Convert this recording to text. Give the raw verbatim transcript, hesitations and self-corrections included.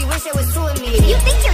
she wish there was two of me. You think you're